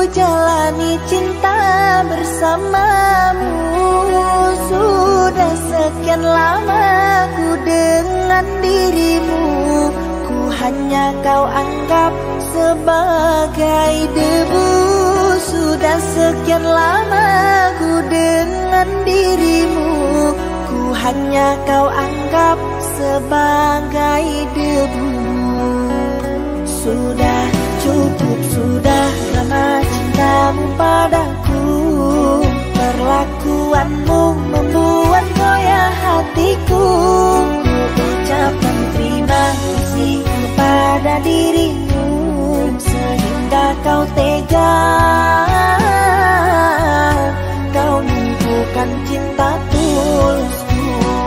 jalani cinta bersamamu. Sudah sekian lama ku dengan dirimu, ku hanya kau anggap sebagai debu. Sudah sekian lama ku dengan dirimu, ku hanya kau anggap sebagai debu. Sudah cukup, sudah lama cintamu padaku. Perlakuanmu membuat goyah hatiku. Ku ucapkan terima kasih kepada dirimu, sehingga kau tega, kau nimbukan cinta tulusku.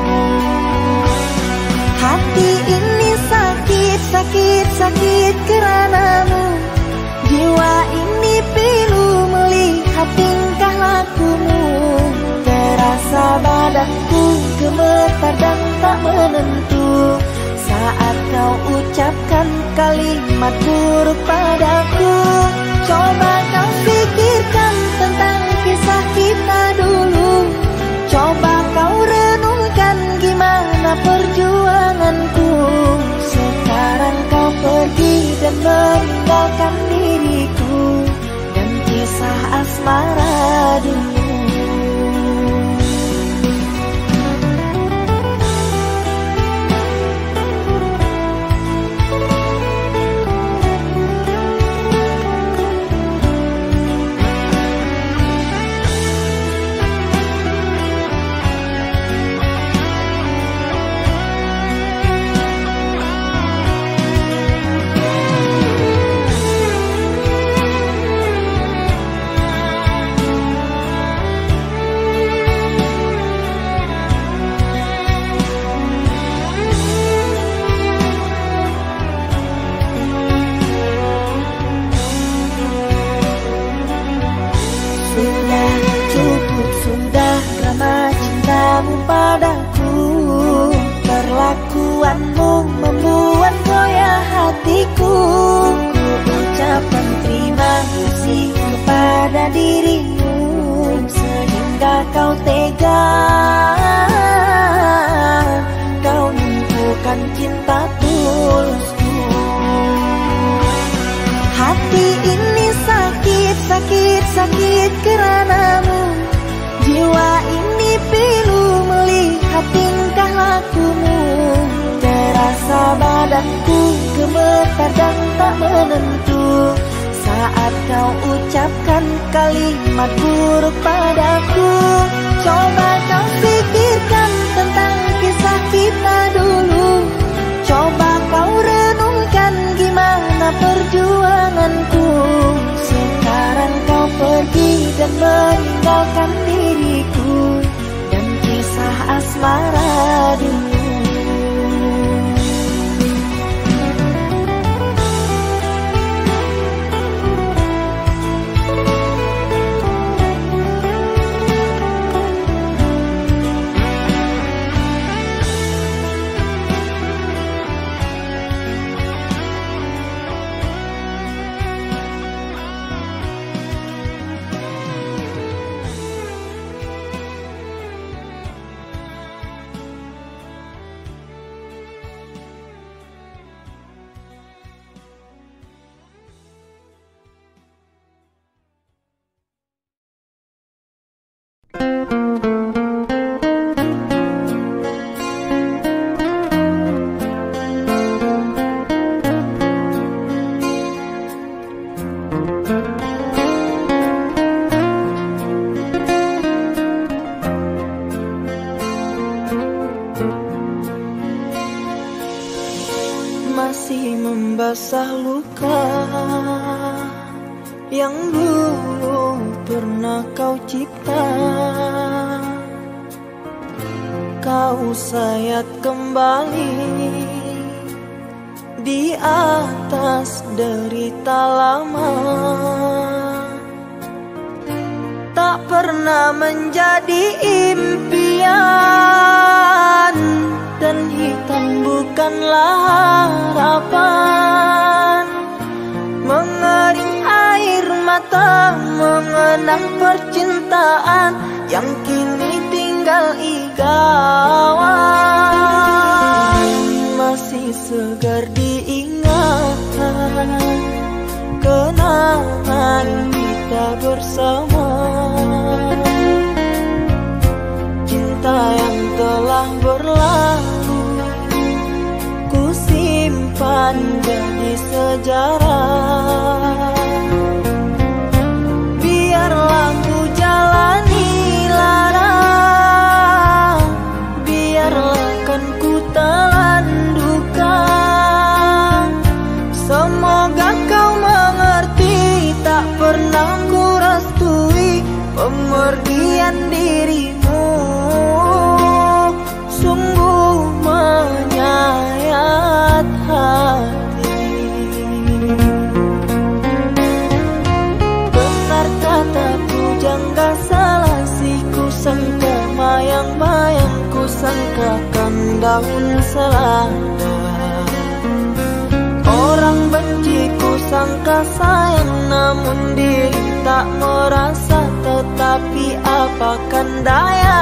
Hati ini sakit, sakit, sakit karanamu. Jiwa ini pilu melihat tingkah lakumu. Terasa badanku gemetar dan tak menentu saat kau ucapkan kalimat buruk padaku. Coba kau pikirkan tentang kisah kita dulu. Coba kau renungkan gimana perjuanganku. Sekarang kau pergi dan meninggalkan diriku dan kisah asmara dulu. Padaku, perlakuanmu membuat goyah hatiku. Ku ucapkan terima kasih kepada dirimu, sehingga kau tega, kau nimbukan cinta tulusku. Hati ini sakit, sakit, sakit karanamu. Jiwa ini pilu melihat tingkah lakumu. Terasa badanku gemetar dan tak menentu saat kau ucapkan kalimat buruk padaku. Coba kau pikirkan tentang kisah kita dulu. Coba kau renungkan gimana perjuanganku. Sekarang kau pergi dan meninggalkan diriku dan kisah asmara dulu. Masih membasah luka yang dulu pernah kau cipta. Kau sayat kembali di atas derita lama. Tak pernah menjadi impian, dan hitam bukanlah harapan. Mengering air mata mengenang percintaan yang kini tinggal igawan. Masih segar diingatan kenangan kita bersama, cinta yang telah berlalu ku simpan jadi sejarah. Biarlah ku jalani lara, biarlah kan ku telan duka. Semoga kau mengerti, tak pernah ku restui pemergian dirimu. Sungguh menyayat hati. Benar kata pujangga selasi, ku sangka mayang-mayang, ku sangkakan daun selada. Orang benci ku sangka sayang, namun diri tak merasa. Tetapi apakan daya,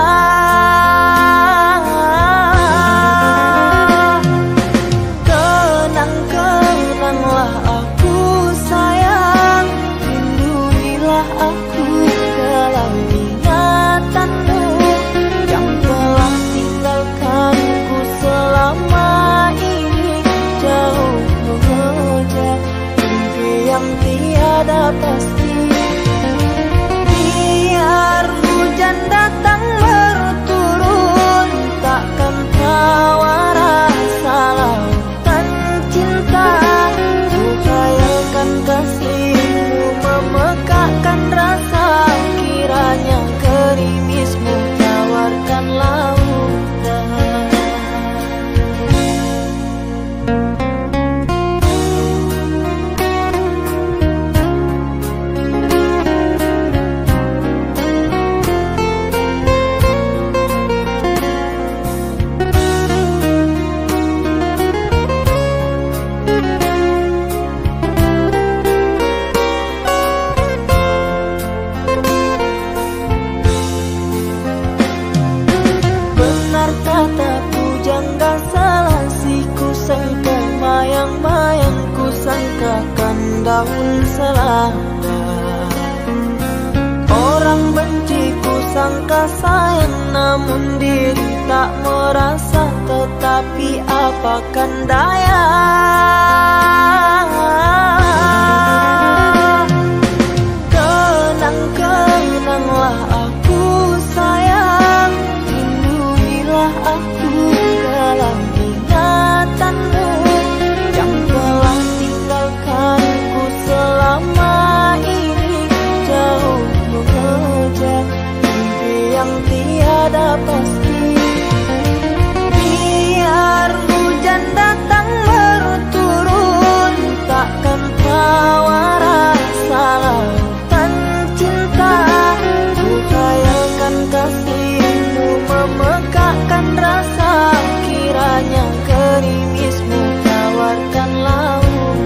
kenang-kenanglah aku sayang, lindungilah aku dalam ingatanmu yang telah tinggalkanku selama ini. Jauh mengejar mimpi yang tiada pasti. Biar hujan datang berturun, takkan tawa rasa lautan cinta. Ku khayakan kasihmu memekakkan rasa, kiranya gerimismu tawarkan lautan. Sangkakan daun selada. Orang benci ku sangka sayang, namun diri tak merasa. Tetapi apakan daya, kenang-kenanglah aku sayang, lindungilah aku dalam ingatanmu yang telah tinggalkanku selama ini. Jauh mengejar mimpi yang tiada pasti. Biar hujan datang berturun, takkan tawa rasa lautan cinta. Ku khayakan kasihmu memekakkan rasa, kiranya gerimismu tawarkan lautan.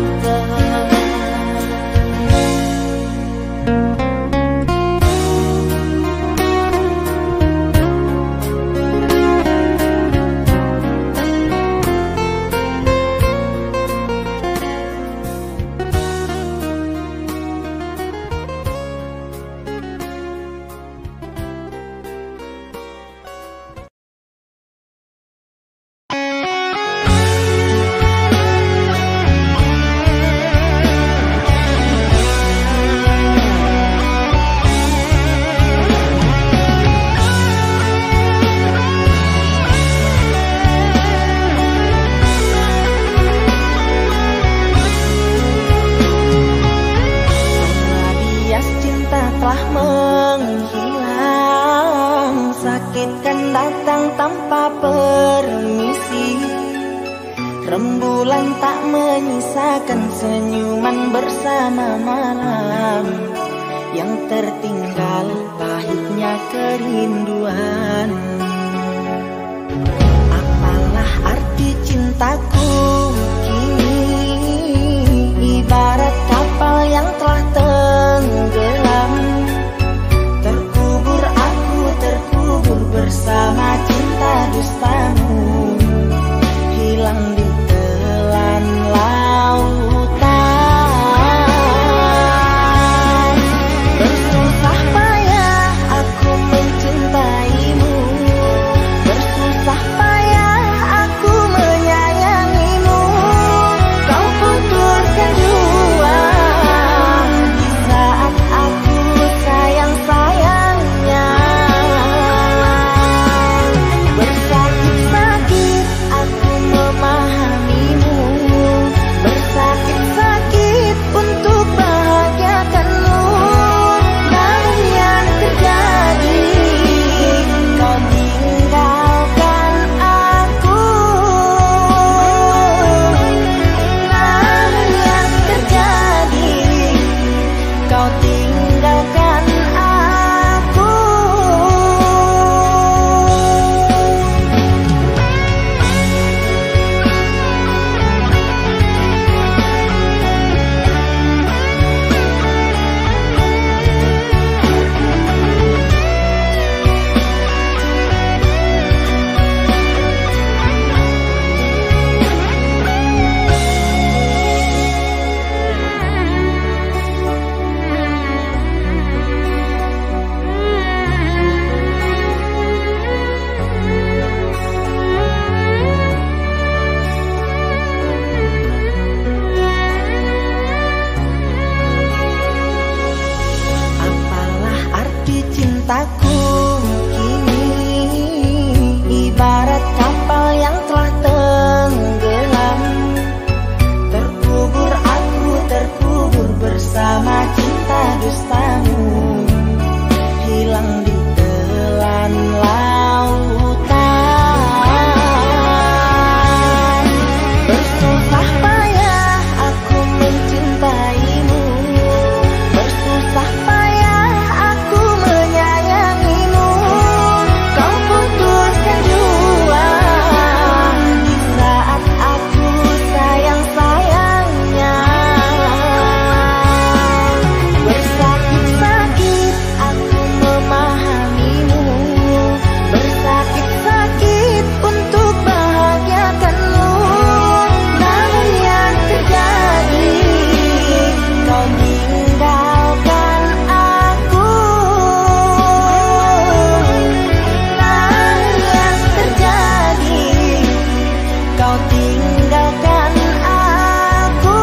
Rembulan tak menyisakan senyuman bersama malam yang tertinggal, pahitnya kerinduan. Apalah arti cintaku kini, ibarat kapal yang telah tenggelam. tenggelam. Terkubur aku, terkubur bersama cinta dustamu, hilang di telan lautan. Bersusah payah aku mencintaimu, bersusah payah aku menyayangimu. Kau putuskan jua di saat aku sayang-sayangnya. Bersakit-sakit aku memahamimu, bersakit-sakit untuk bahagiakanmu. Namun yang terjadi, kau tinggalkan aku. Namun yang terjadi, kau tinggalkan aku. Apalah arti cintaku kini, ibarat kapal yang telah tenggelam. Terkubur aku, terkubur bersama cinta dustamu, hilang di telan lautan. Bersusah payah aku mencintaimu, bersusah payah aku menyayangimu. Kau putuskan jua di saat aku sayang-sayangnya. Bersakit-sakit aku memahamimu, bersakit-sakit untuk bahagiakanmu. Namun yang terjadi, kau tinggalkan aku. Namun yang terjadi, kau tinggalkan aku.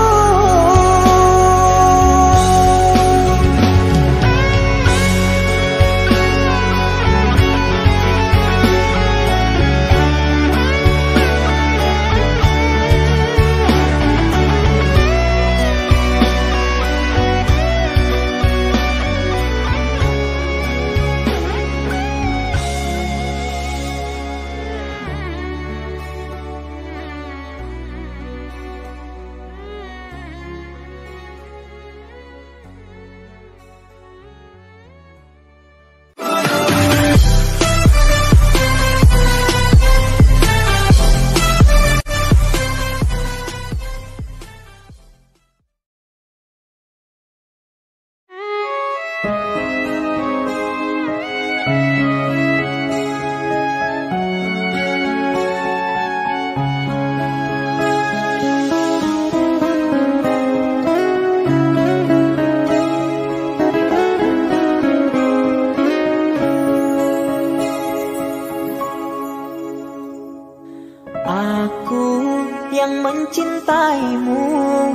Aku yang mencintaimu,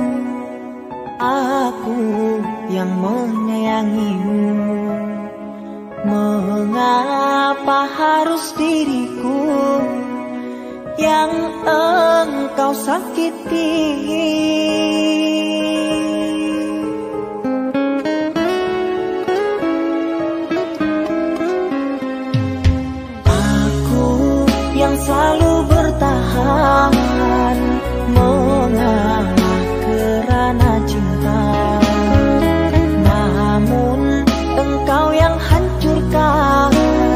aku yang menyayangimu. Mengapa harus diriku yang engkau sakiti? Aku yang selalu bertahan mengalah kerana cinta, namun engkau yang hancurkan.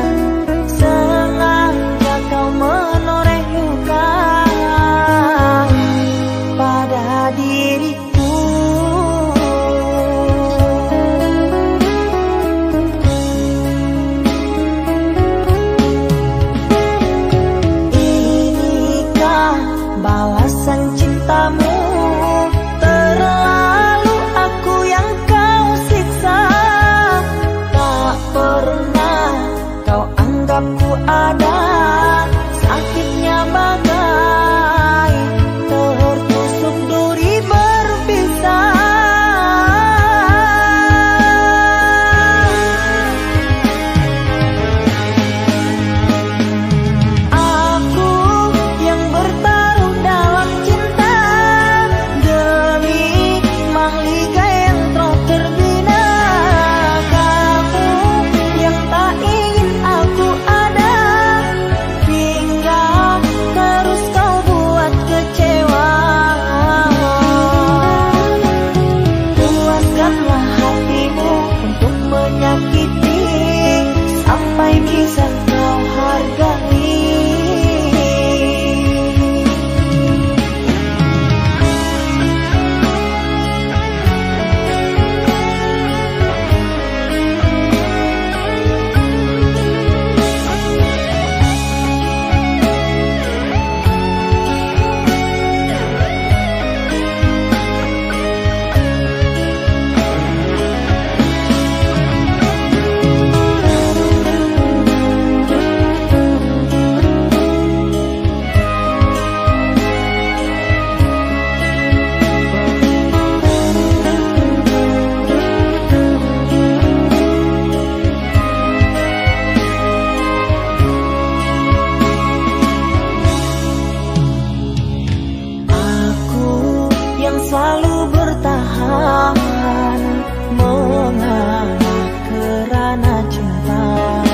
Sengaja kau menoreh luka pada diriku. kerana cinta.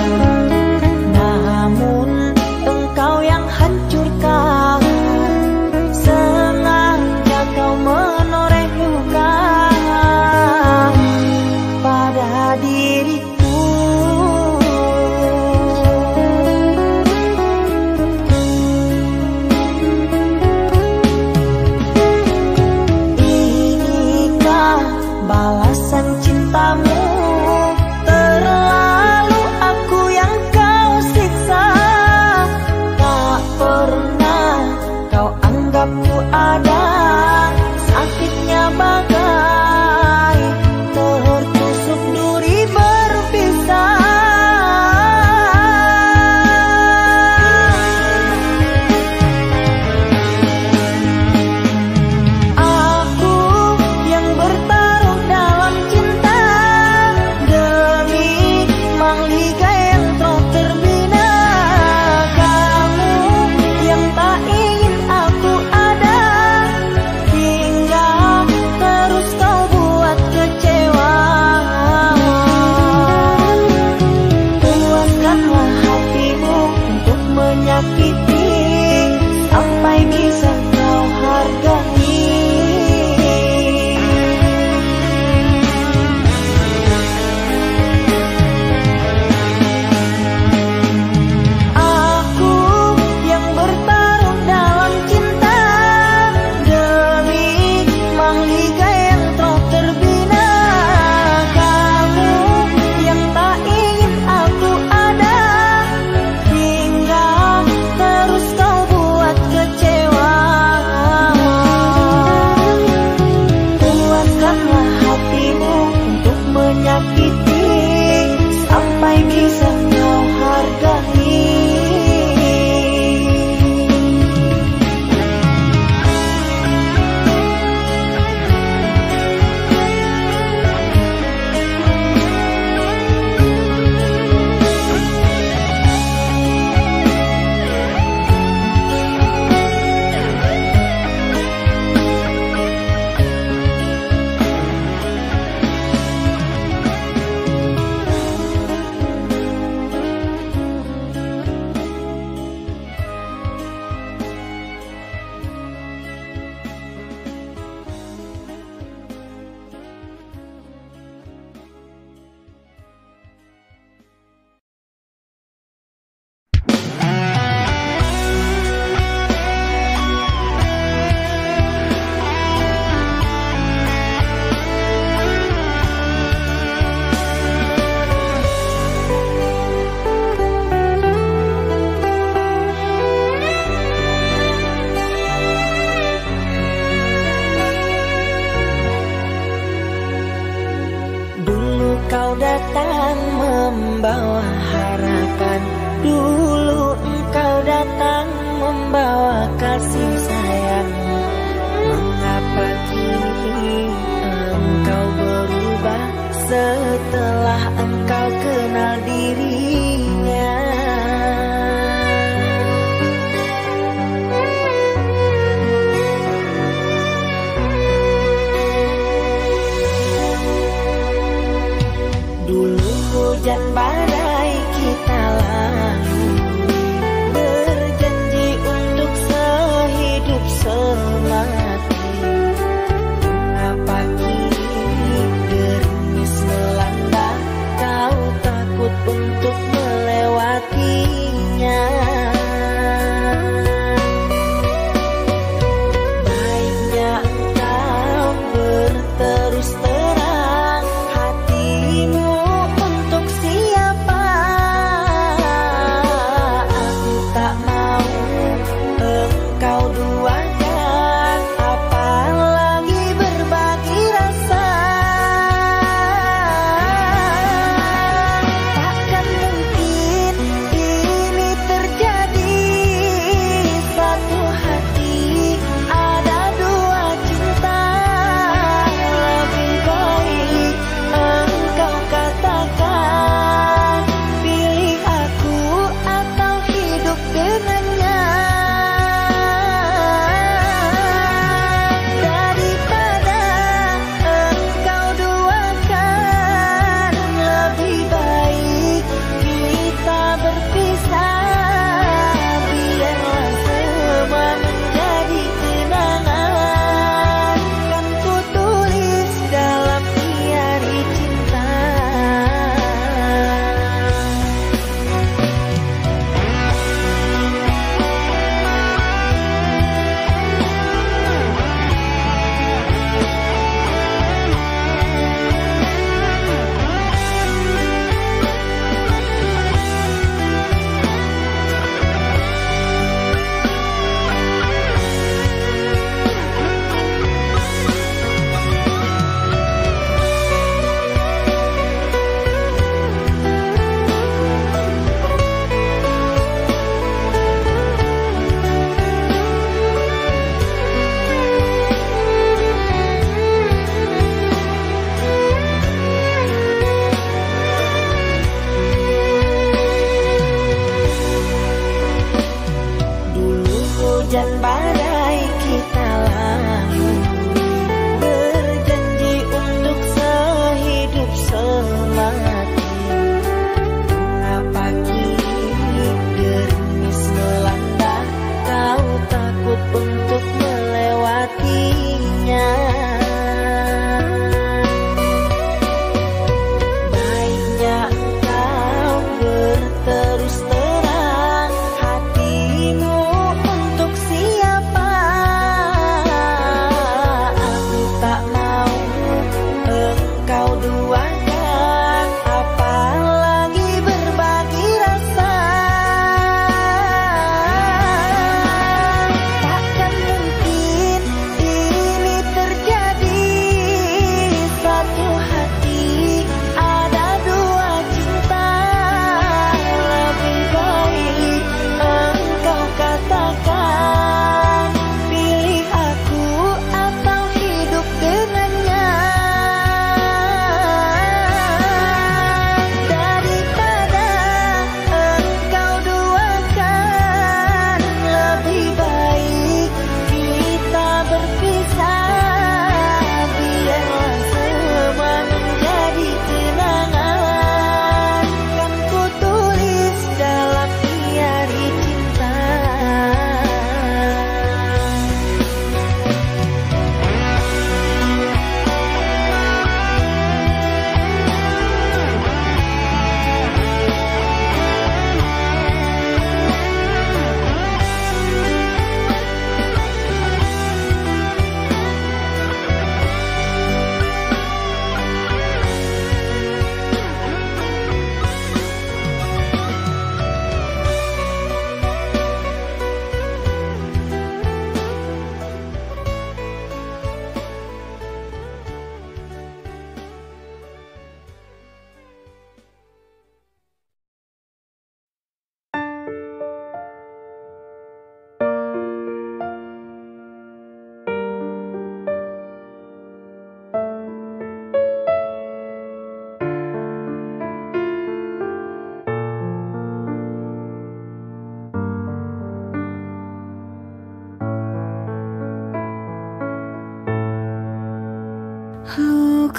Namun engkau yang hancurkan, sengaja kau menoreh luka pada diriku. Inikah balasan cintamu? Terlalu aku yang kau siksa. Tak pernah kau anggapku ada. Sakitnya bagai tertusuk duri berpisah. Aku yang bertaruh dalam cinta demi mahligai yang telah terbina. Kamu yang tak ingin aku ada, hingga terus kau buat kecewa. Puaskanlah hatimu untuk menyakiti sampai bisa kau hargai. Aku yang bertaruh dalam cinta demi mahligai yang telah terbina. Kamu yang tak ingin aku ada, hingga terus kau buat kecewa. Puaskanlah hatimu untuk menyakiti sampai bisa kau hargai. Dulu kau datang membawa harapan, dulu engkau datang membawa kasih sayang. Mengapa kini engkau berubah setelah engkau kenal dirinya? Dulu hujan badai kita lalui, berjanji untuk sehidup semati. Mengapa kini gerimis melanda, kau takut untuk melewatinya? Baiknya engkau berterus terang hatimu untuk siapa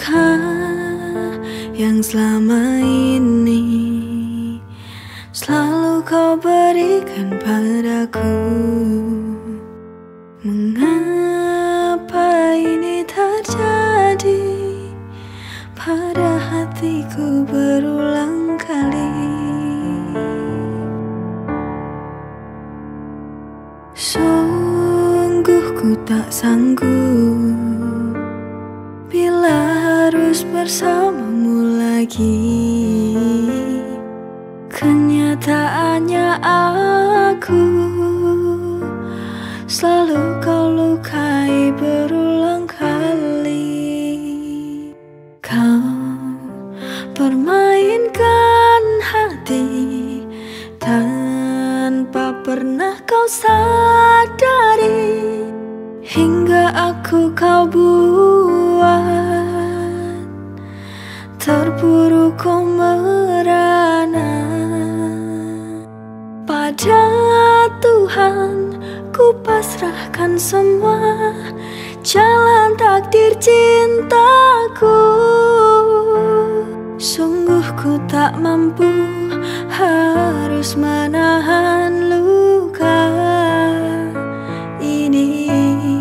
Luka yang selama ini selalu kau berikan padaku. Mengapa ini terjadi pada hatiku berulang kali? Sungguh ku tak sanggup bila harus bersamamu lagi. Kenyataannya aku selalu kau lukai berulang kali. Kau permainkan hati tanpa pernah kau sadari, hingga aku kau buat terpuruk kau merana. Pada Tuhan ku pasrahkan semua jalan takdir cintaku. Sungguh ku tak mampu harus menahan luka ini.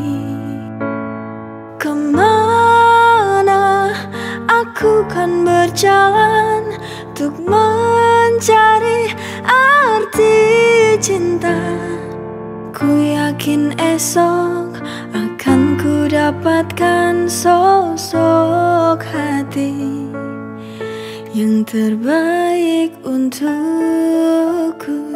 Kemana aku kan berjalan untuk mencari arti cinta. Ku yakin esok akan ku dapatkan sosok hati yang terbaik untukku.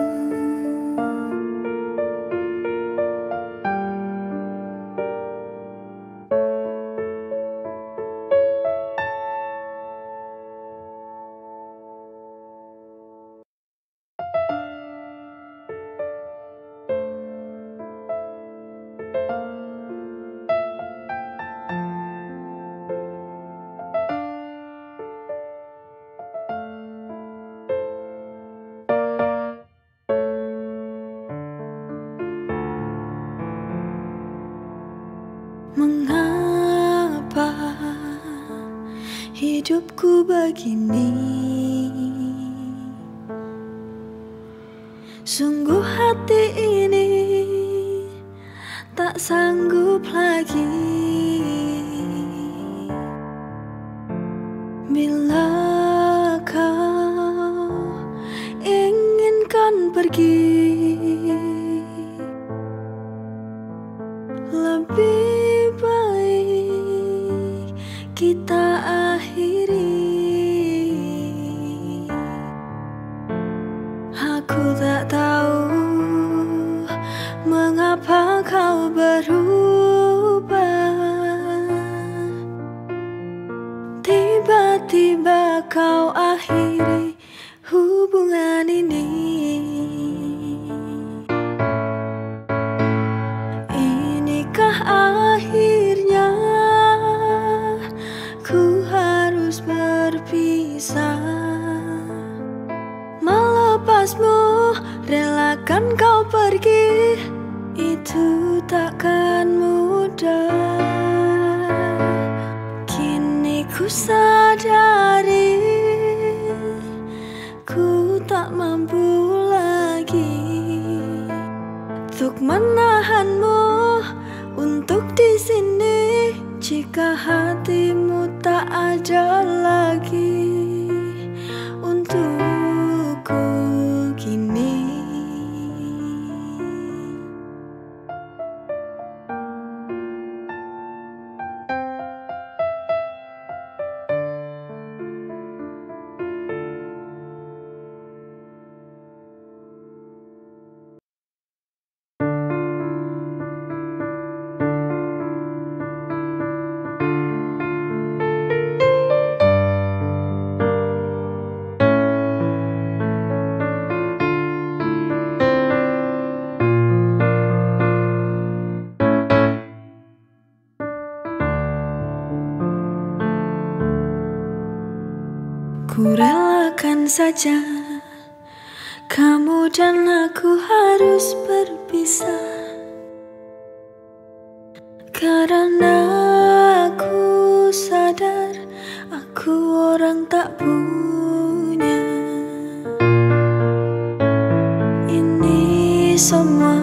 Mengapa hidupku begini? Sungguh hati ini tak sanggup lagi. Bila kau inginkan pergi, lebih baik kita akhiri. Aku tak tahu mengapa kau berubah. Tiba-tiba kau akhiri hubungan ini. Inikah akhirnya ku harus berpisah? Melepasmu, relakan kau pergi, itu takkan mudah. Kini ku sadari ku tak mampu lagi untuk menahanmu untuk di sini. Jika hatimu tak ada lagi untukku kini. Ku relakan saja kamu dan aku harus berpisah, karena aku sadar Aku orang tak punya. Ini semua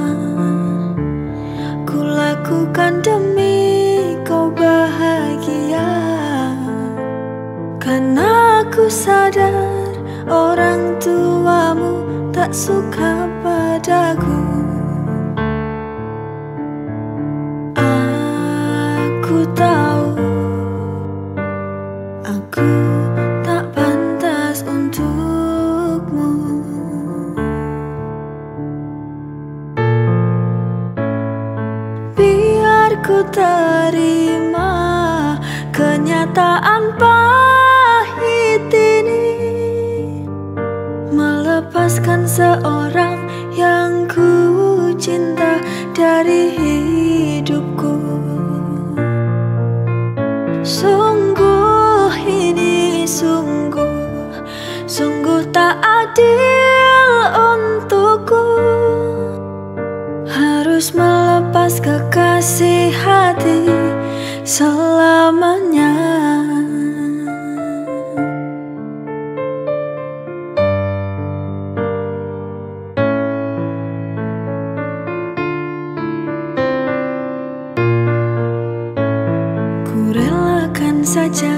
ku lakukan demi kau bahagia. Karena aku sadar orang tuamu tak suka padaku. Aku tahu aku tak pantas untukmu. Biar ku terima kenyataan pahit ini, melepaskan seorang yang ku cinta dari hidupku. Sungguh ini sungguh tak adil untukku, harus melepas kekasih hati selamanya. Ku relakan saja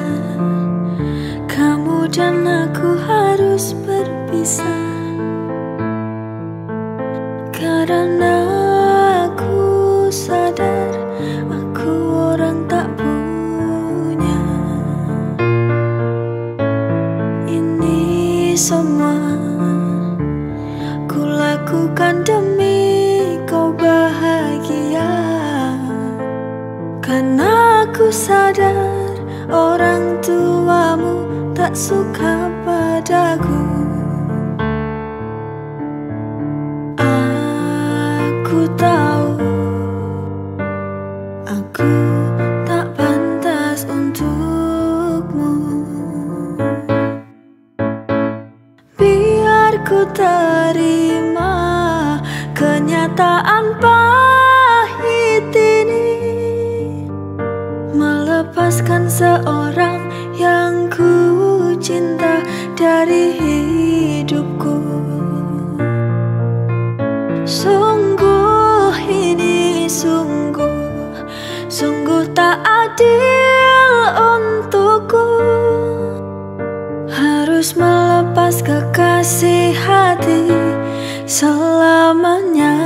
kamu dan aku harus berpisah, karena aku sadar aku orang tak punya. Ini semua ku lakukan demi kau bahagia. Karena aku sadar orang tuamu tak suka padaku. Aku tahu aku tak pantas untukmu. Biar ku terima kenyataan pahit ini, melepaskan seorang yang ku cinta dari hidupku. Sungguh ini sungguh tak adil untukku, harus melepas kekasih hati selamanya.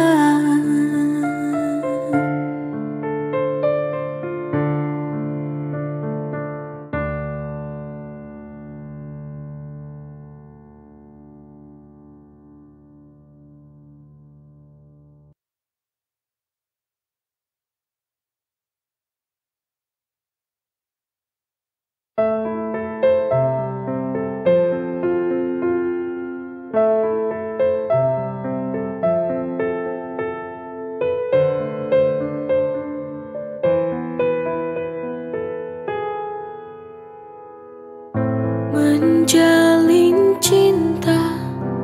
Menjalin cinta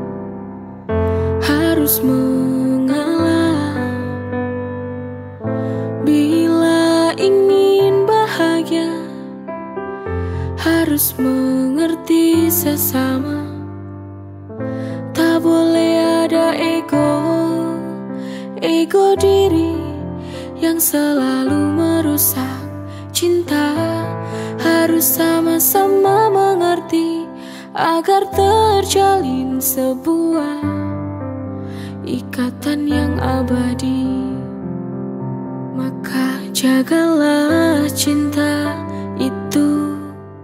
harus mengalah. Bila ingin bahagia harus mengerti sesama. Tak boleh ada ego diri yang selalu merusak cinta. Harus sama-sama mengerti agar terjalin sebuah ikatan yang abadi. Maka jagalah cinta itu.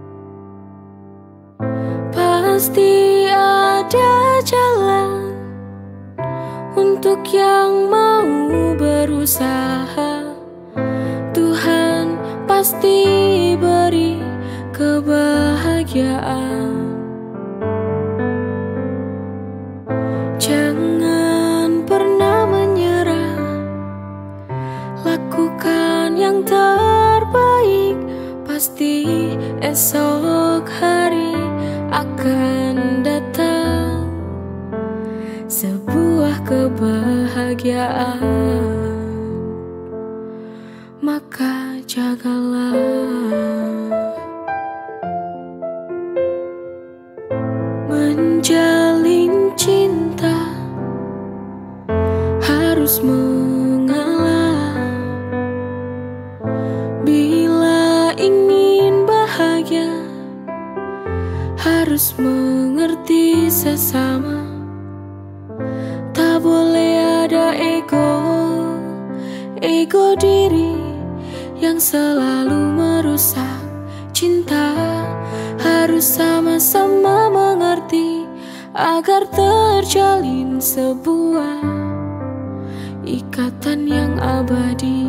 Pasti ada jalan untuk yang mau berusaha. Tuhan pasti beri kebahagiaan. Jangan pernah menyerah, lakukan yang terbaik. Pasti esok hari akan datang sebuah kebahagiaan. Maka jagalah. sesama. Tak boleh ada ego diri yang selalu merusak cinta. Harus sama-sama mengerti agar terjalin sebuah ikatan yang abadi.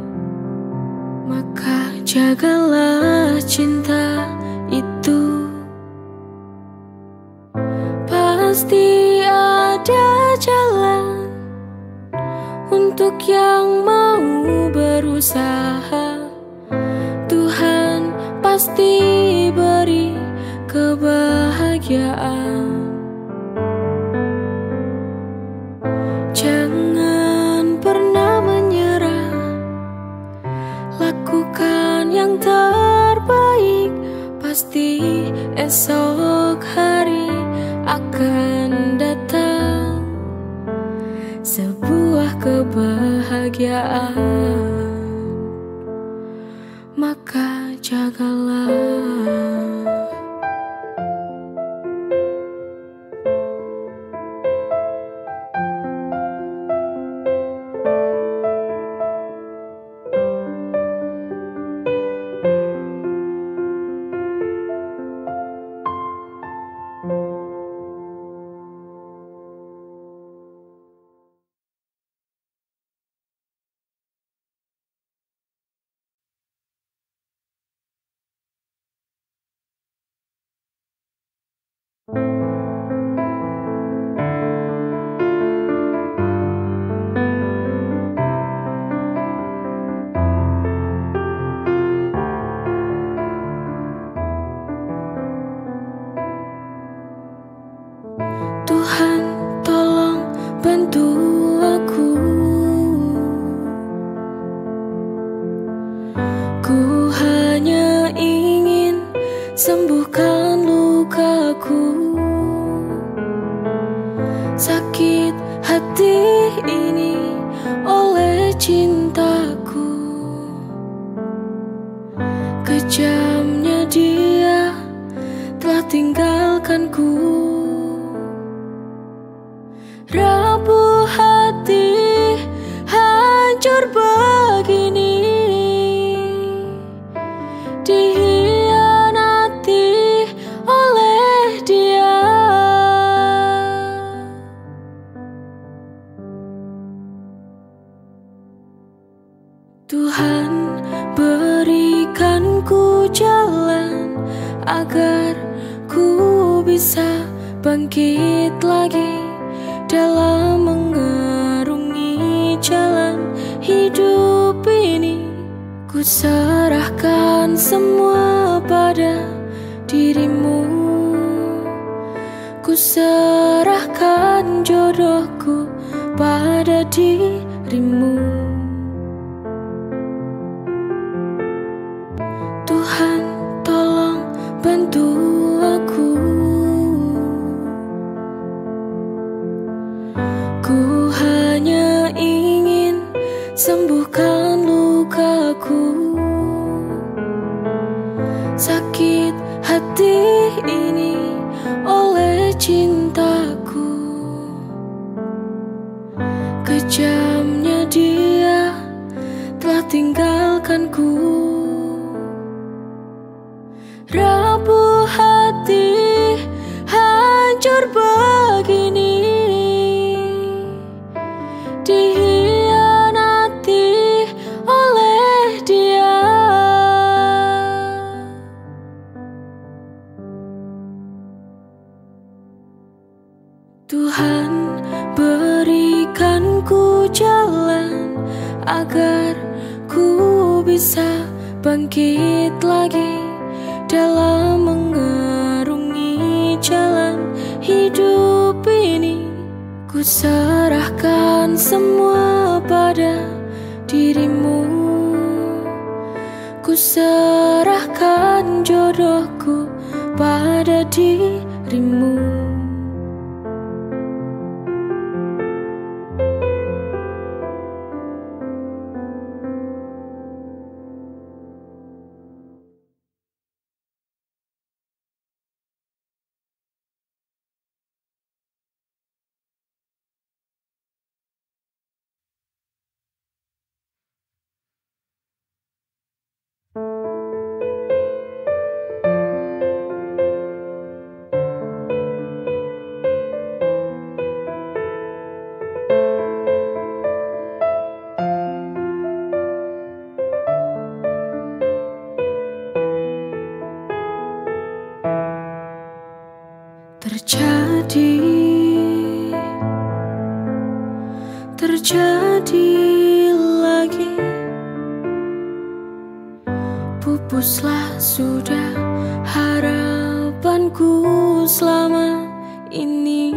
Maka jagalah cinta itu. Pasti ada jalan untuk yang mau berusaha. Tuhan pasti beri kebahagiaan. Jangan pernah menyerah, lakukan yang terbaik. Pasti esok hari akan datang sebuah kebahagiaan. Maka jagalah. Tuhan, tolong bantu aku. Ku hanya ingin sembuhkan lukaku. Sakit hati ini oleh cintaku. Kejamnya dia telah tinggalkanku. Rapuh hati, hancur begini, dikhianati oleh dia. Tuhan, berikan ku jalan agar ku bisa bangkit lagi dalam mengarungi jalan hidup ini. Ku serahkan semua pada dirimu. Ku serahkan jodohku pada dirimu. Tuhan, tolong bantu aku. Ku hanya ingin sembuhkan lukaku. Sakit hati ini oleh cintaku. Kejamnya dia telah tinggalkanku. Rapuh hati, hancur begini, dikhianati oleh dia. Tuhan, berikan ku jalan agar ku bisa bangkit lagi dalam mengarungi jalan hidup ini. Ku serahkan semua pada dirimu. Ku serahkan jodohku pada dirimu. hapuslah sudah harapanku selama ini.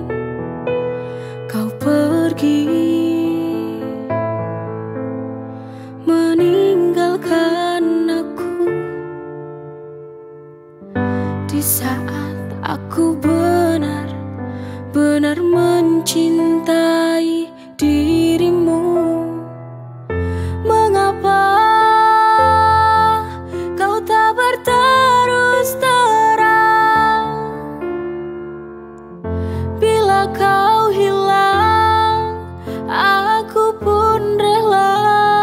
Kau pergi meninggalkan aku di saat aku benar-benar mencintai dirimu. Mengapa kau tak berterus terang? Bila kau hilang, aku pun rela.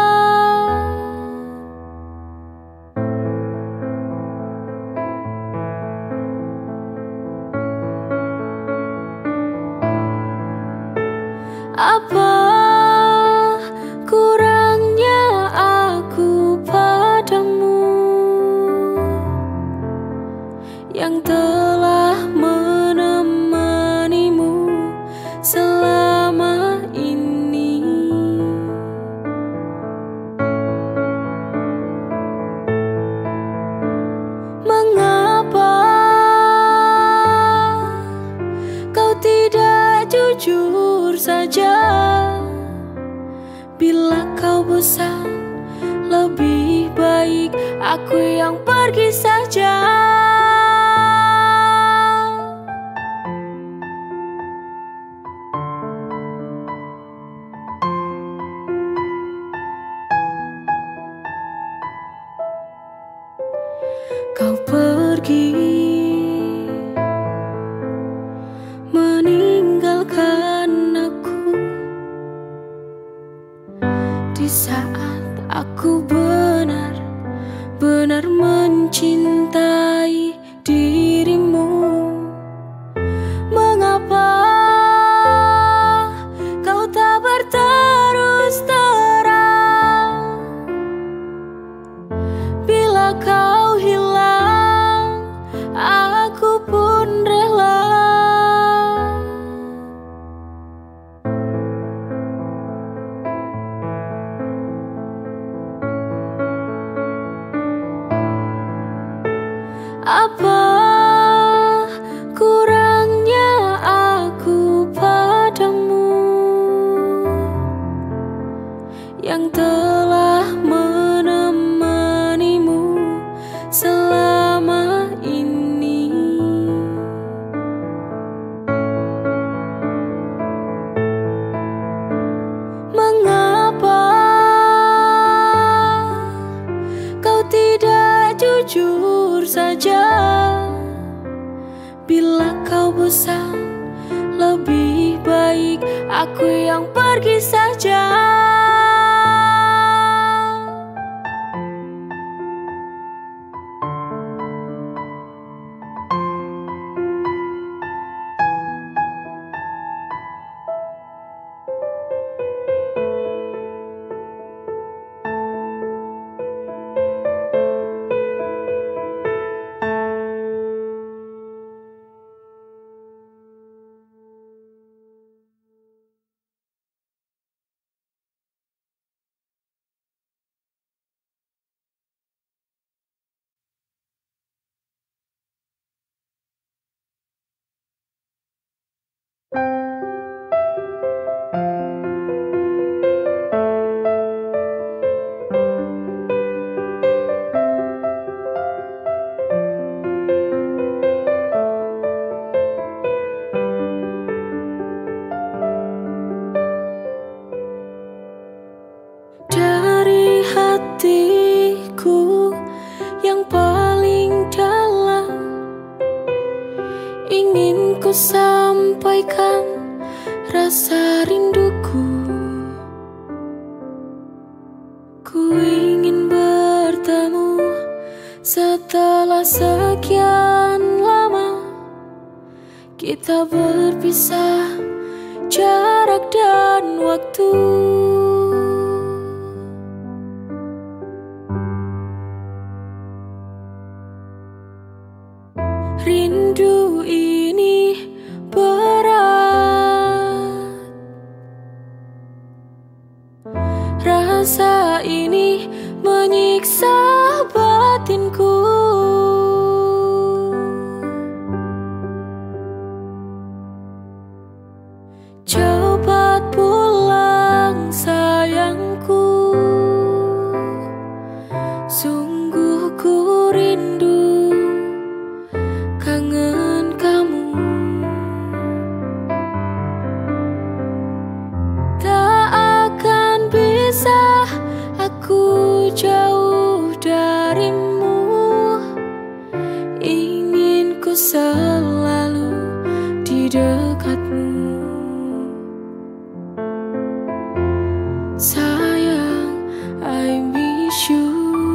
Apa kurangnya aku padamu yang telah menemanimu selama ini? Mengapa kau tidak jujur saja? Bila kau bosan, lebih baik aku yang pergi saja. Kau pergi meninggalkan aku di saat aku benar-benar mencintai dirimu. Mengapa kau tak berterus terang? Bila kau hilang, aku pun rela. Apa kurangnya aku padamu yang telah menemanimu selama ini? Mengapa kau tidak jujur saja? Bila kau bosan, lebih baik aku yang pergi saja. Dari hatiku yang paling dalam, ingin ku sampaikan rasa rinduku. Ku ingin bertemu setelah sekian lama. Kita berpisah jarak dan waktu. Rindu ini berat, rasa ini menyiksa batin. Cepat pulang sayangku, sungguh ku rindu, kangen kamu. Tak akan bisa aku jauh darimu, ingin ku selalu di dekatmu. Sayang, I miss you.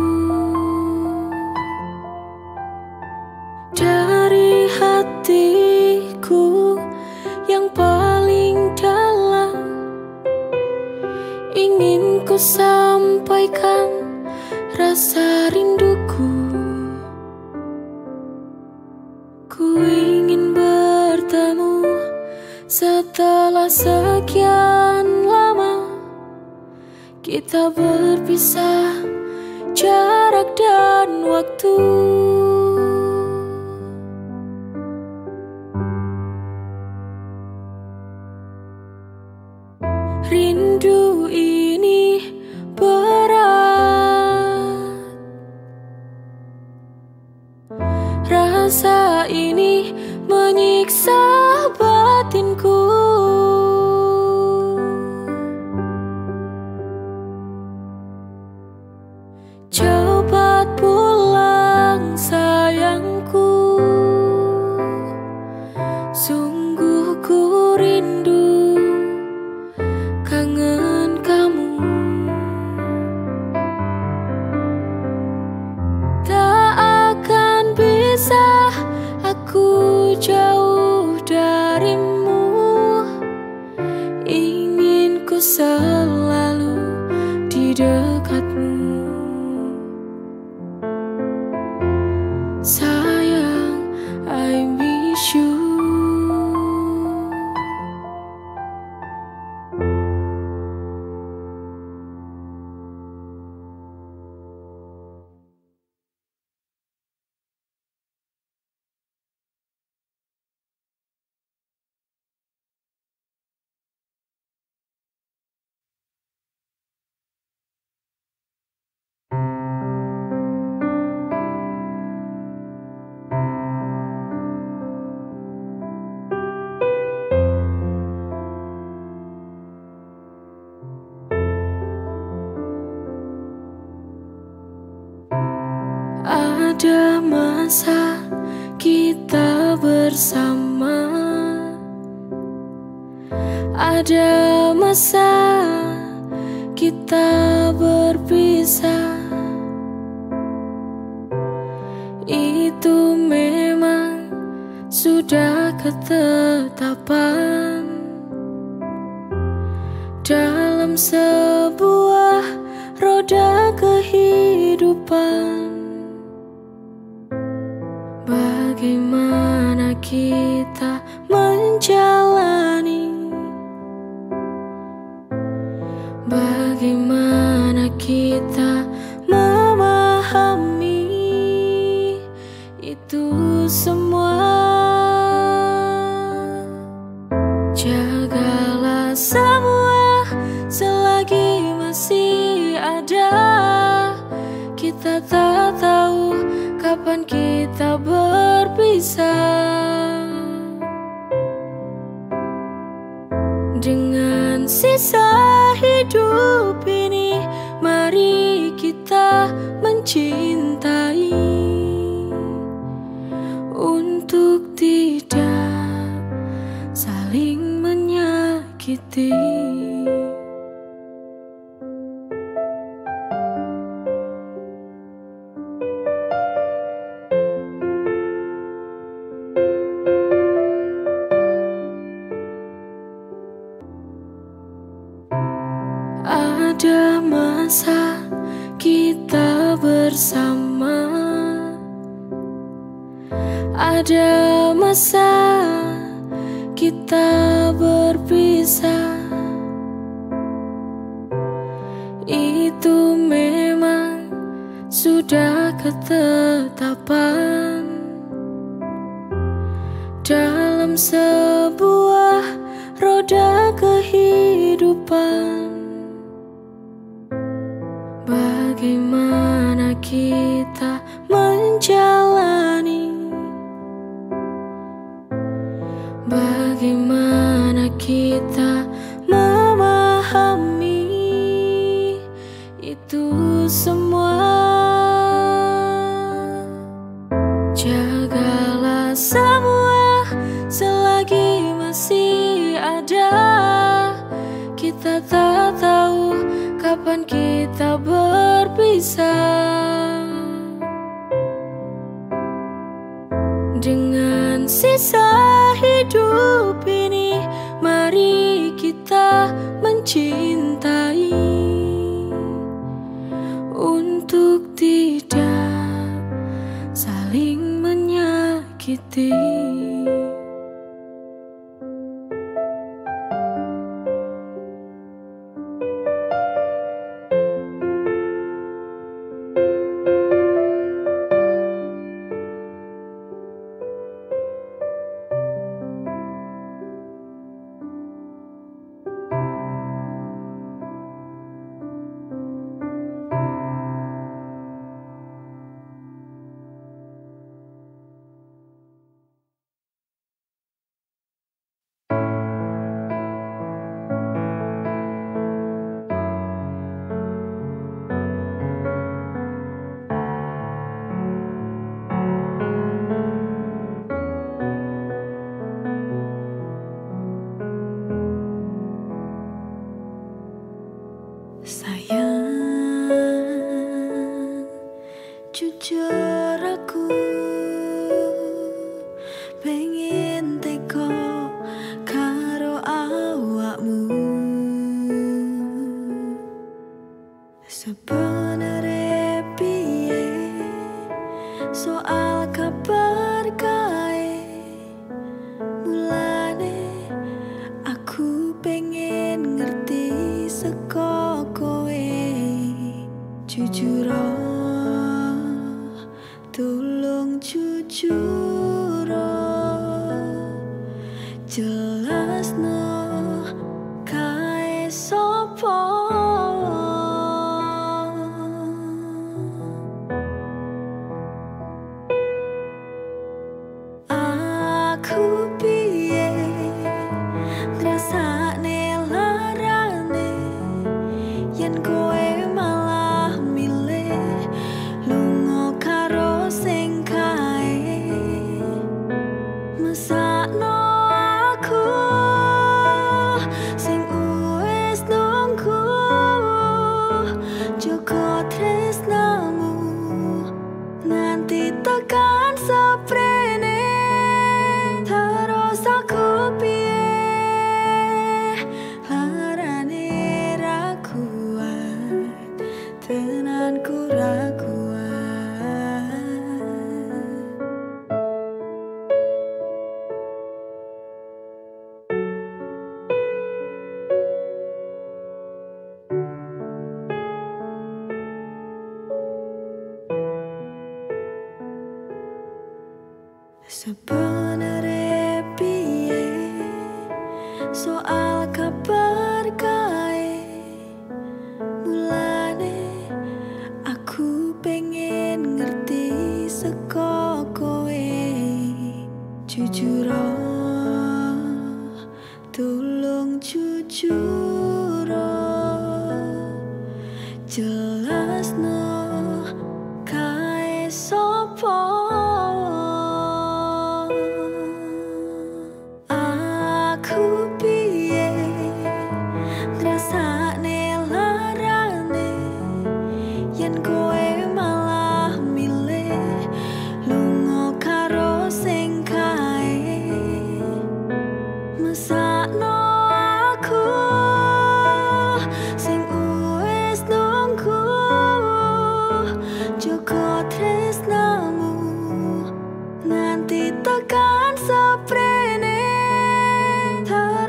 Dari hatiku yang paling dalam, ingin ku sampaikan rasa rinduku. Ku ingin bertemu setelah sekian lama. Kita berpisah jarak dan waktu. Rindu ini berat, rasa ini menyiksa batinku. Cepat pulang sayangku, sungguh ku rindu, kangen kamu. Tak akan bisa aku jauh darimu, ingin ku selalu di dekatmu. Sayang, I miss you. Ada masa kita bersama, ada masa kita berpisah. Itu memang sudah ketetapan dalam sebuah roda kehidupan. Bagaimana kita menjalani, bagaimana kita memahami itu semua. Jagalah semua selagi masih ada. Kita tak tahu kapan kita berpisah. Dengan sisa hidup ini, mari kita mencintai untuk tidak saling menyakiti. Ada masa kita bersama, ada masa kita berpisah. Itu memang sudah ketetapan dalam sebuah roda Bagaimana kita memahami itu semua? Jagalah semua selagi masih ada. Kita tak tahu kapan kita berpisah. Dengan sisa hidup ini, mari kita mencintai untuk tidak saling menyakiti. Sayang, jujur aku pengen teko karo awakmu. Sebenere piye soal kabar kae, mulane aku pengen ngerti seko kowe. Jujur tolong jujur, jelasno kae sopo. Aku piye ngrasakne larane yen kowe malah milih lunga karo sing kae. Mesakno aku sing wis nunggu, joko tresnamu nganti tekan seprene. Terus aku piye larane ra kuat, tenanku ra kuat. Sebenere piye soal kabar kae, mulane aku pengen ngerti seko kowe. Jujur tolong jujur, jelasno kae sopo. Aku piye ngrasakne larane yen kowe malah milih lunga karo sing kae. Mesakno aku sing wis nunggu, joko tresnamu nganti tekan seprene.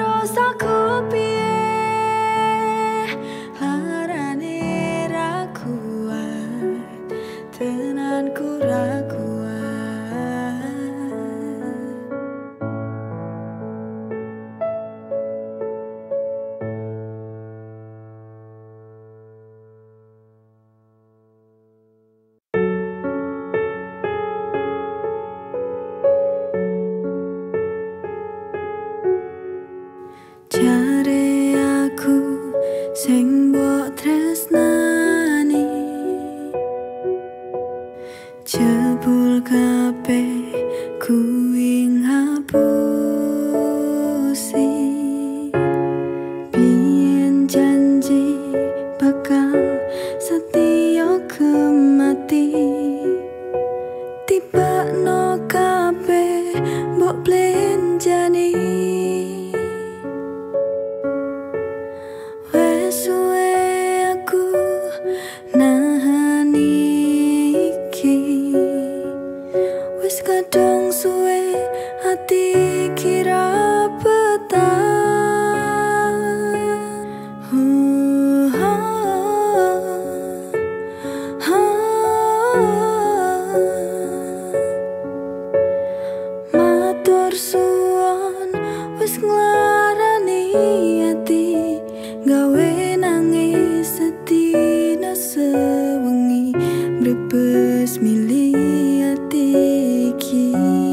ati gawe nangis sedina sewengi brebes milih ati iki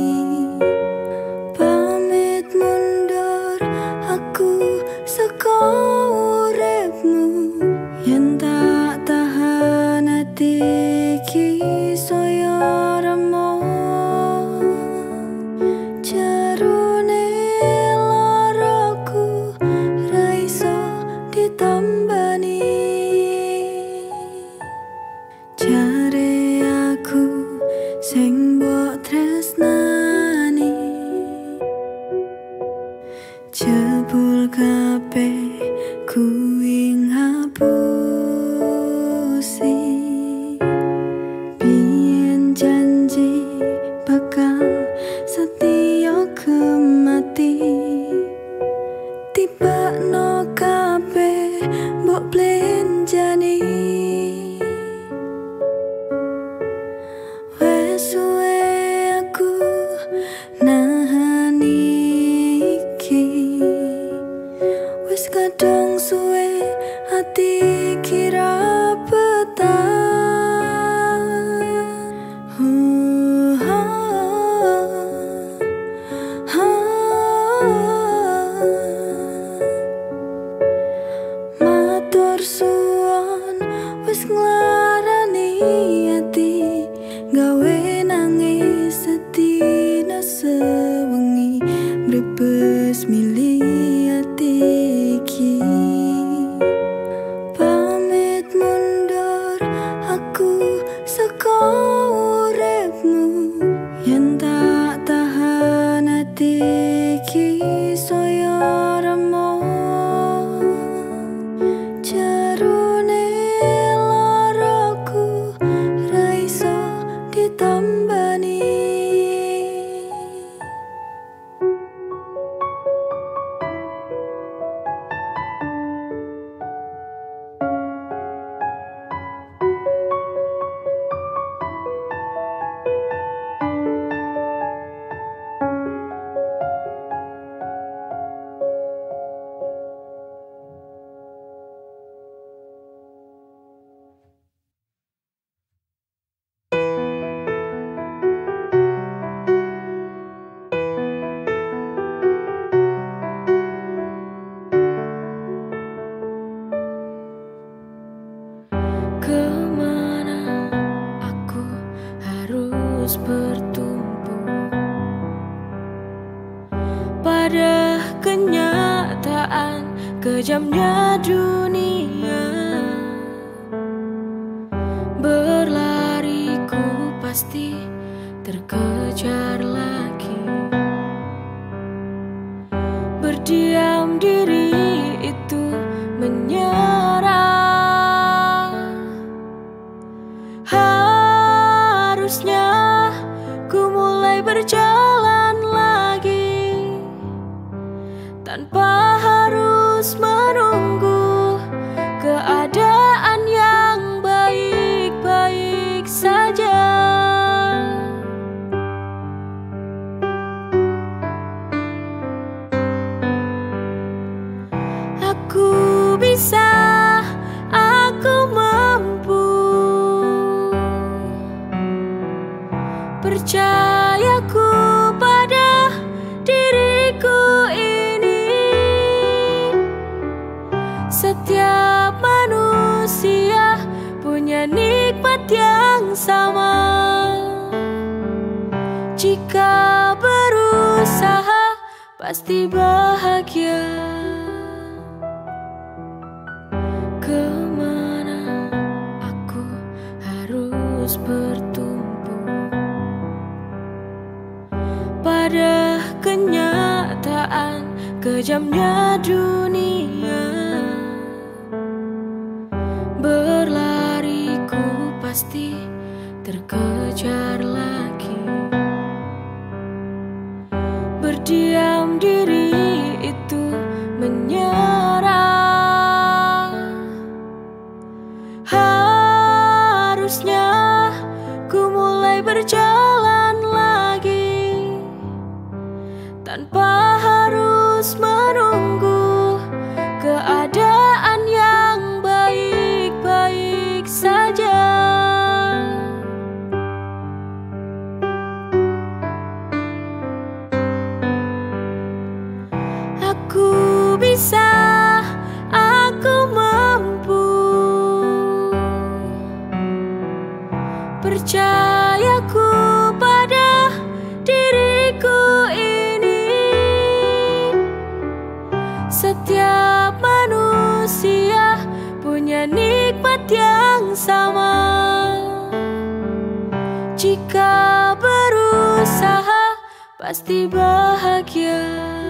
pamit mundur aku saka uripmu yen tak tahan ati iki saya remo jarune laraku ra iso ditambani jare aku sing mbok tresnani jebul kabeh kuwi ngapusi biyen janji bakal setia kemati tiba no kabeh mbok blenjani wes suwe aku nahan iki wes kadung suwe hati kira petang matur suwon wes nglarani hati gawe nangis sedina sewengi brebes milih ati iki pamit mundur aku saka uripmu yen tak tahan ati iki saya remo jarune laraku ra iso ditambani kemana aku harus bertumpu pada kenyataan kejamnya dunia berlariku pasti terkejar lagi berdiam diri itu menyerah harusnya ku mulai berjalan lagi tanpa harus menunggu keadaan yang baik-baik saja. Aku bisa, aku mampu, percayaku pada diriku ini. Setiap manusia punya nikmat yang sama. Jika berusaha pasti bahagia. Kemana aku harus bertumpu pada kenyataan kejamnya dunia. Berlariku pasti terkejar lagi. Berdiam diri itu menyerah. Harusnya ku mulai berjalan lagi tanpa harus menunggu bisa, aku mampu. Percayaku pada diriku ini. Setiap manusia punya nikmat yang sama. Jika berusaha pasti bahagia.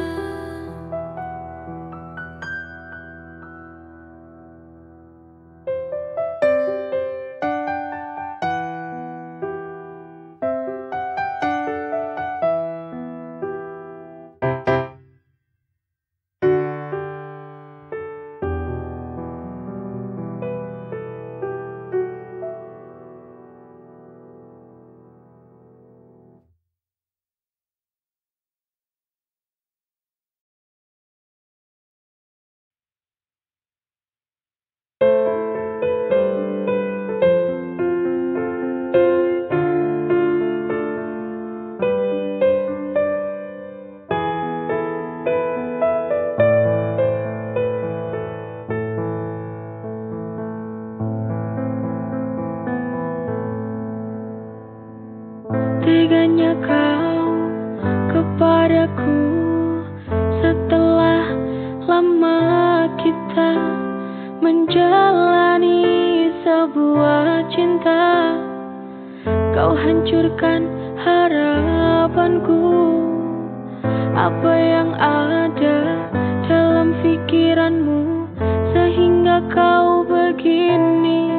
Teganya kau kepadaku setelah lama kita menjalani sebuah cinta. Kau hancurkan harapanku. Apa yang ada dalam pikiranmu sehingga kau begini?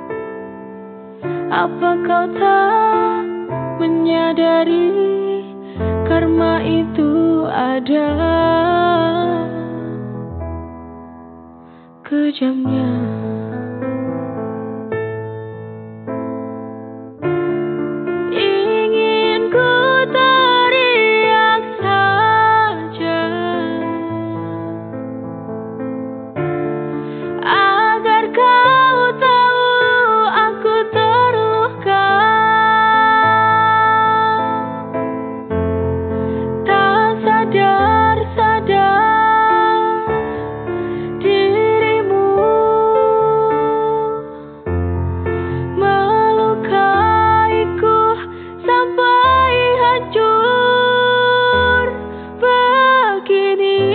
Apa kau tak menyadari karma itu ada kejamnya? Ingin ku teriak saja agar kau tahu aku terluka. Sadar dirimu melukaiku sampai hancur begini.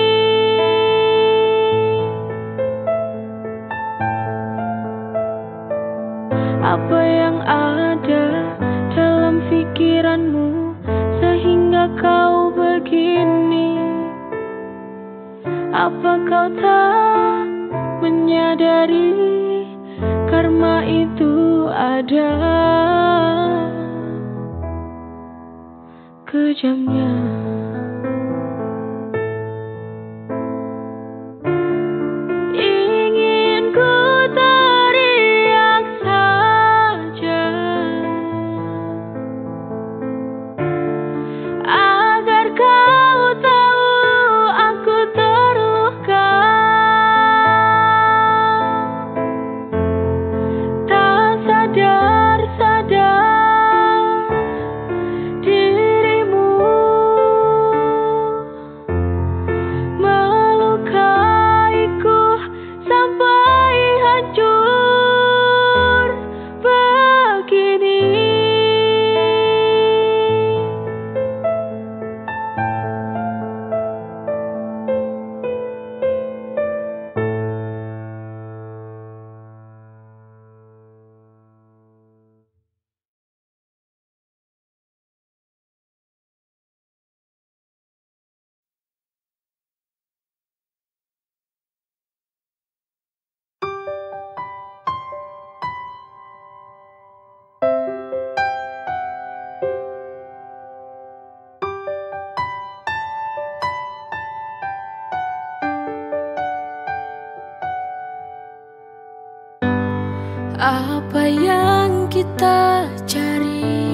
Apa yang ada dalam pikiranmu sehingga kau begini? Apa kau tak menyadari karma itu ada kejamnya? Ingin ku teriak saja agar kau tahu aku terluka. Tak sadar dirimu melukaiku sampai hancur begini. Apa yang kita cari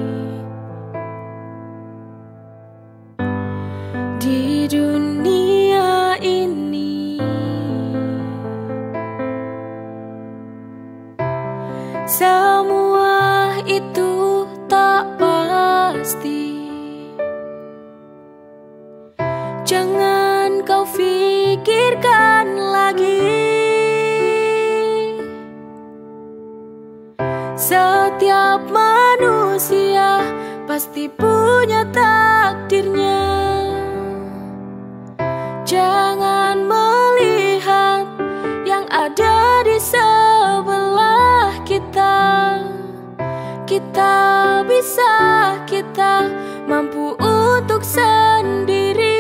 di dunia ini? Semua itu tak pasti. Jangan kau pikirkan lagi. Setiap manusia pasti punya takdirnya. Jangan melihat yang ada di sebelah kita. Kita bisa, kita mampu untuk sendiri.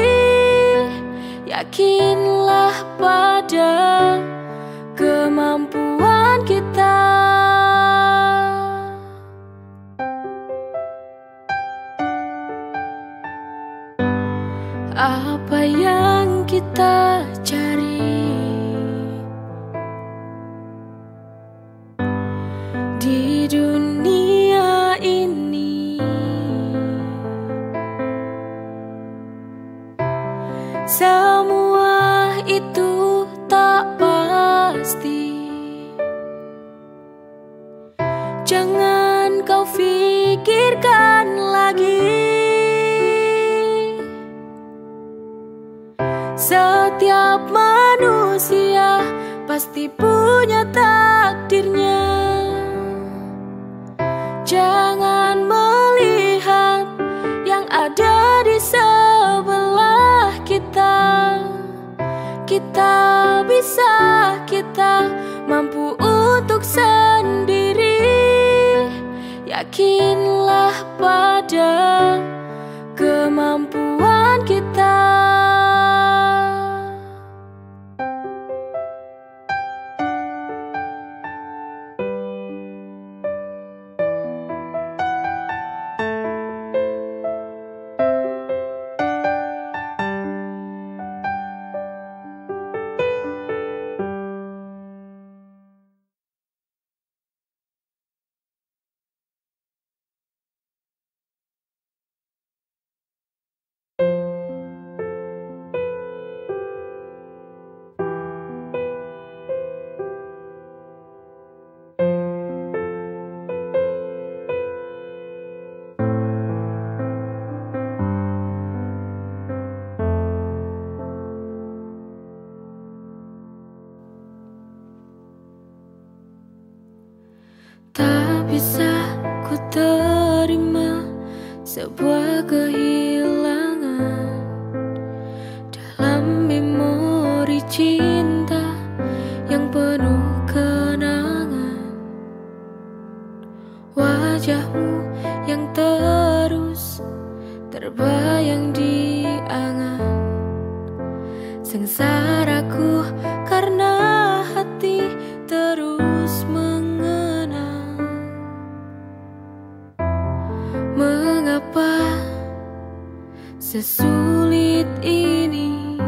Yakinlah pada kemampuan kita. Apa yang kita cari di dunia ini, semua itu tak pasti. Jangan kau pikirkan lagi. Setiap manusia pasti punya takdirnya. Jangan melihat yang ada di sebelah kita. Kita bisa, kita mampu untuk sendiri. Yakinlah pada kemampuan kita. Tak bisa ku terima sebuah kehilangan dalam memori cinta yang penuh kenangan. Wajahmu yang terus terbayang di angan. Sengsaraku karena hati terus mengenang. Mengapa sesulit ini?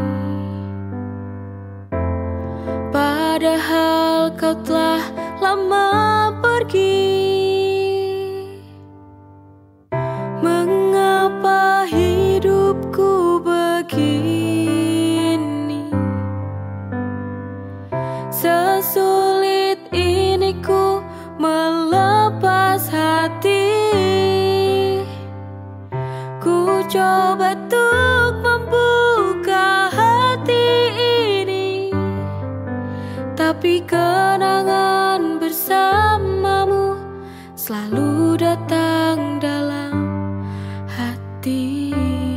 Padahal kau telah lama pergi. Mengapa hidupku begini? Sesulit ini ku melepas hati. Ku coba untuk membuka hati ini, tapi kenangan bersamamu selalu datang dalam hati.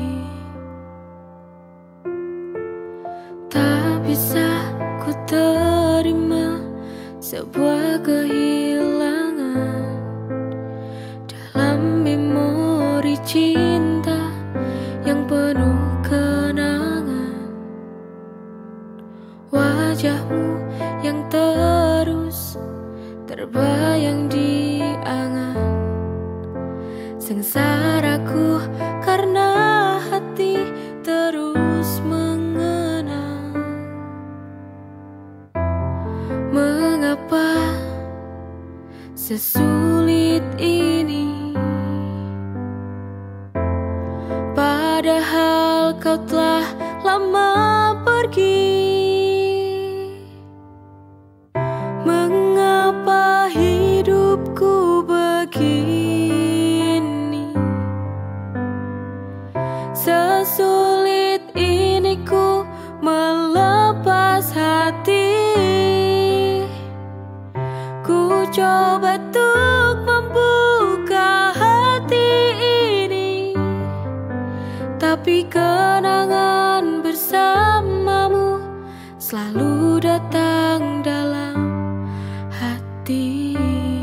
Tak bisa ku terima sebuah kehilangan dalam memori cinta yang penuh kenangan. Wajahmu yang terus terbayang di angan. Sengsaraku karena hati terus mengenang. Mengapa sesulit ini? Padahal kau telah lama pergi. Mengapa hidupku begini? Sesulit ini ku melepas coba untuk membuka hati ini, tapi kenangan bersamamu selalu datang dalam hati.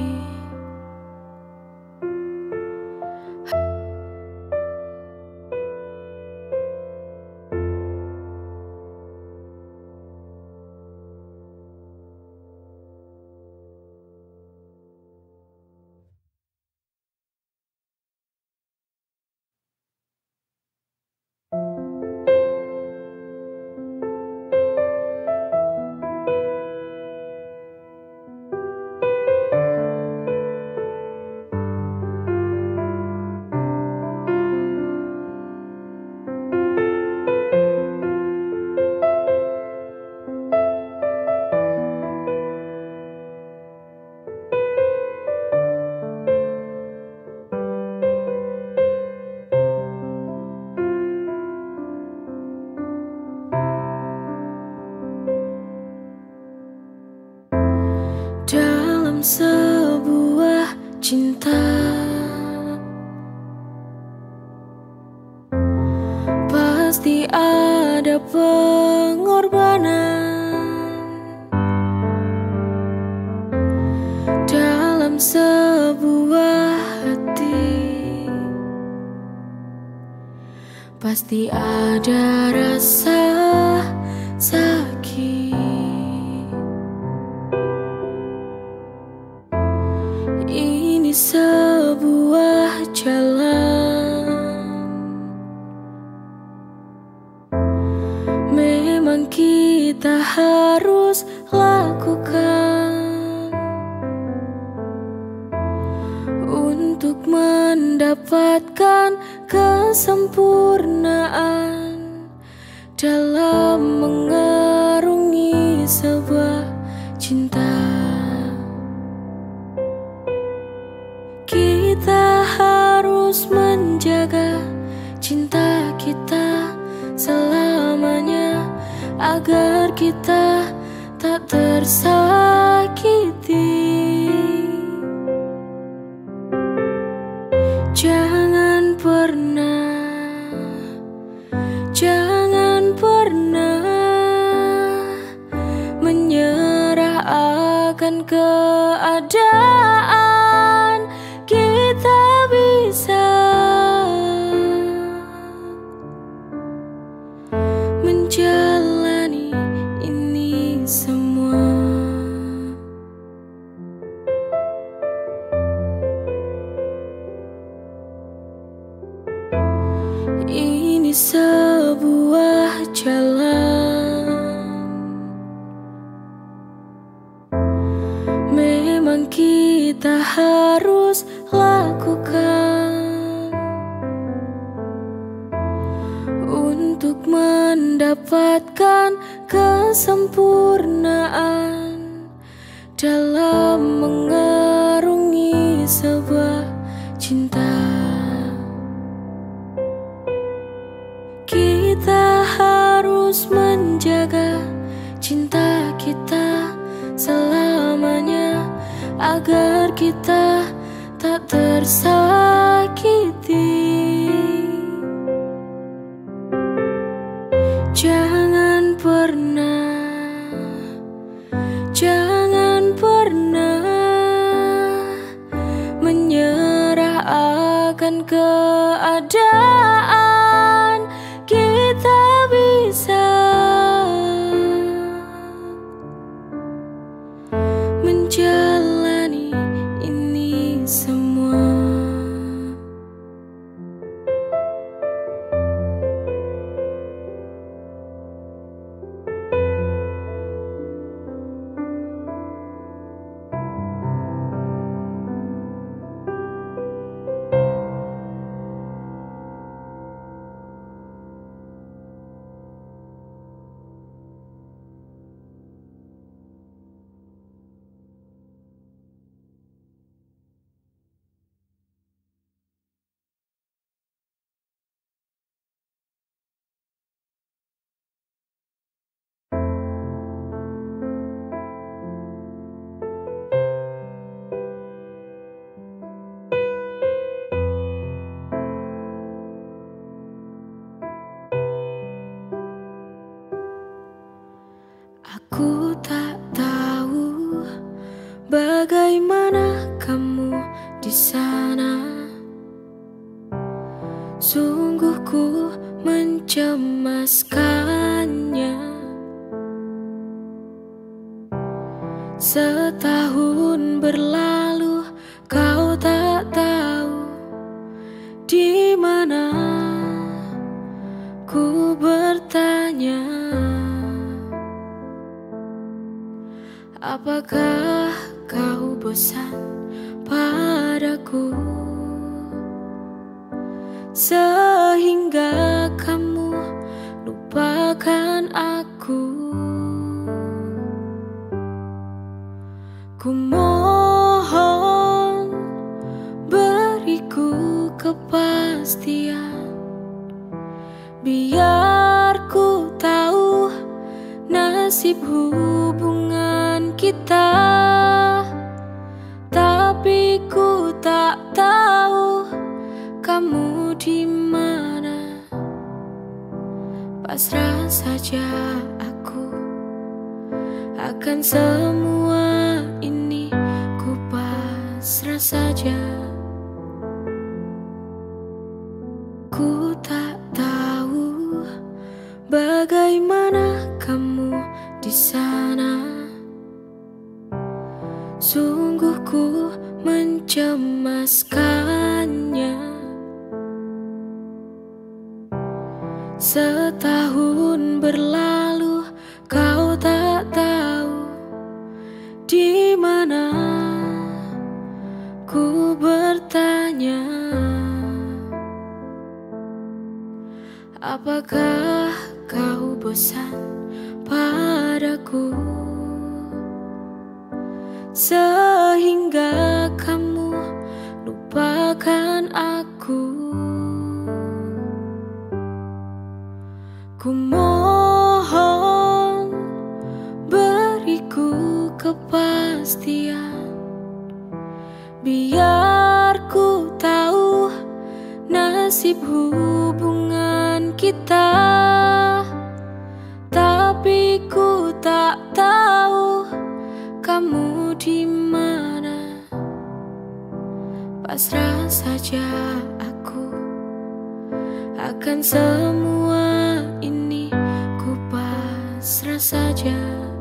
Dalam sebuah cinta pasti ada pengorbanan. Dalam sebuah hati pasti ada rasa sakit. Ini sebuah jalan, memang kita harus lakukan untuk mendapatkan kesempurnaan dalam mengarungi sebuah cinta. Kita harus menjaga cinta kita selamanya agar kita tak tersakiti. Jangan pernah menyerah akan keadaan. Kita bisa menjalani ini semua. Ini sebuah jalan, memang kita harus lakukan untuk mendapatkan kesempurnaan dalam mengarungi sebuah cinta. Kita harus menjaga cinta kita selamanya agar kita tak tersakiti. Jangan pernah menyerah akan keadaan. Kita bisa menjalani ini semua. Ku tak tahu bagaimana kamu di sana. Sungguh ku mencemaskannya. Setahun berlalu, kau tak tahu di mana. Ku bertanya, apakah kau bosan padaku sehingga kamu lupakan aku? Ku mohon beriku kepastian, biar ku tahu nasib hubungan kita. Tapi ku tak tahu kamu di mana. Pasrah saja aku akan semua ini, ku pasrah saja. Ku tak tahu bagaimana kamu di sana. Sungguh ku mencemaskannya. Setahun berlalu, kau tak tahu di mana. Ku bertanya, apakah kau bosan padaku sehingga kamu lupakan aku? Ku mohon beriku kepastian, biar ku tahu nasib hubungan kita. Tapi ku tak tahu kamu di mana. Pasrah saja aku akan semua ini, ku pasrah saja.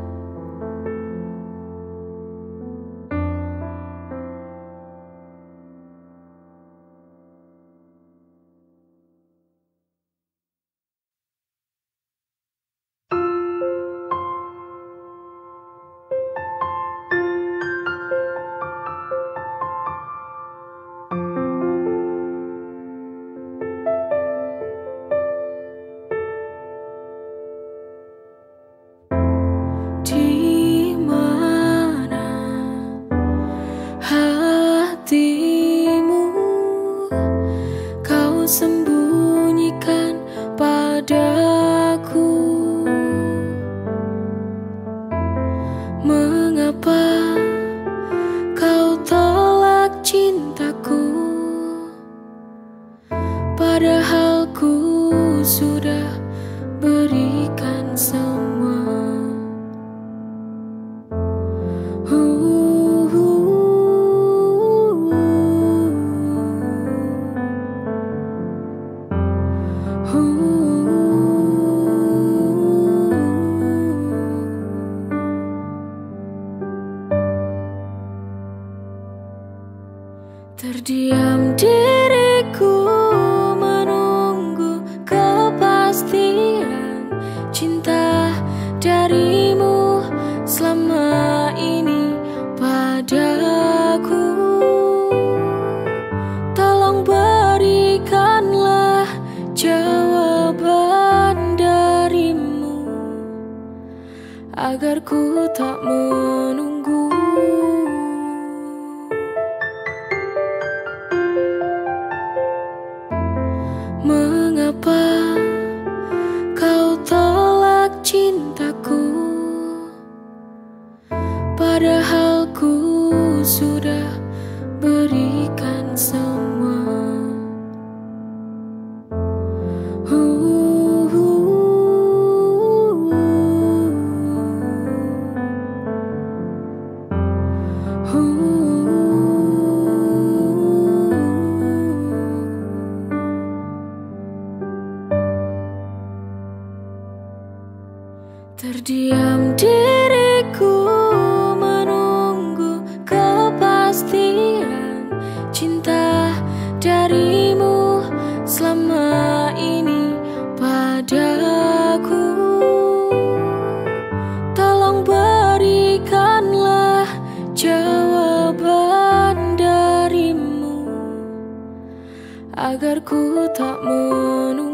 Sembunyikan padaku, mengapa kau tolak cintaku, padahal ku sudah berikan semua. Terdiam diriku menunggu kepastian cinta darimu selama ini padaku. Tolong berikanlah jawaban darimu agar ku tak menunggu. Mengapa kau tolak cintaku, padahal ku sudah berikan semua. Diam diriku menunggu kepastian cinta darimu selama ini padaku. Tolong berikanlah jawaban darimu agar ku tak menunggu